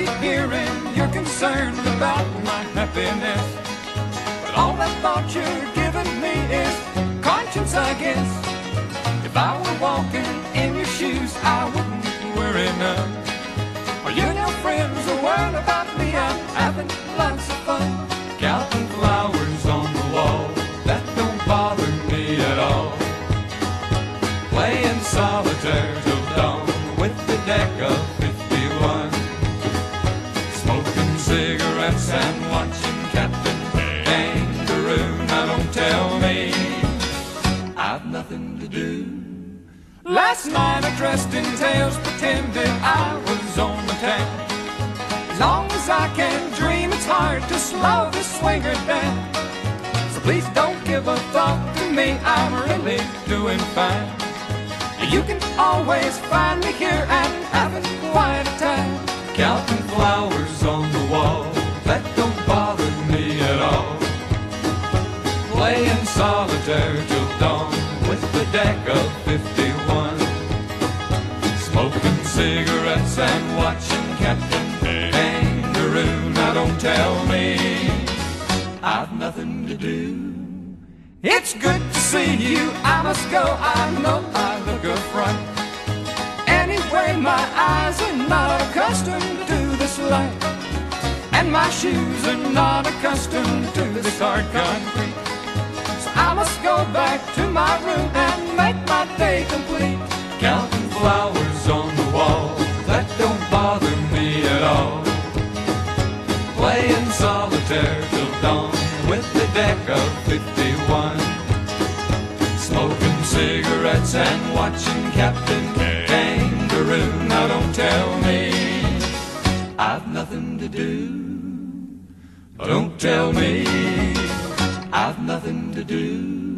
keep hearing you're concerned about my happiness, but all that thought you're giving me is conscience, I guess. If I were walking in your shoes, I wouldn't worry none. Are you and your friends are worried about me? I'm having lots of fun, counting flowers on the wall. That don't bother me at all. Playing solitaire till dawn with the deck of 51, smoking cigarettes and watching Captain Kangaroo. Now don't tell me I've nothing to do. Last night I dressed in tails, pretended I was on the town. As long as I can dream, it's hard to slow the swinger down. So please don't give a thought to me, I'm really doing fine. You can always find me here and having quite a time, counting flowers on the wall. That don't bother me at all. Playing solitaire till dawn with the deck of 51, smoking cigarettes and watching Captain Kangaroo. Now don't tell me I've nothing to do. It's good to see you, I must go, I know I look a fright. Anyway, my eyes are not accustomed to this light, and my shoes are not accustomed to this hard concrete. So I must go back to my room and make my day complete, counting flowers on the wall. That don't bother me at all. Playing solitaire till dawn with the deck of 51, smoking cigarettes and watching Captain Kangaroo. Now don't tell me I've nothing to do. Don't tell me I've nothing to do.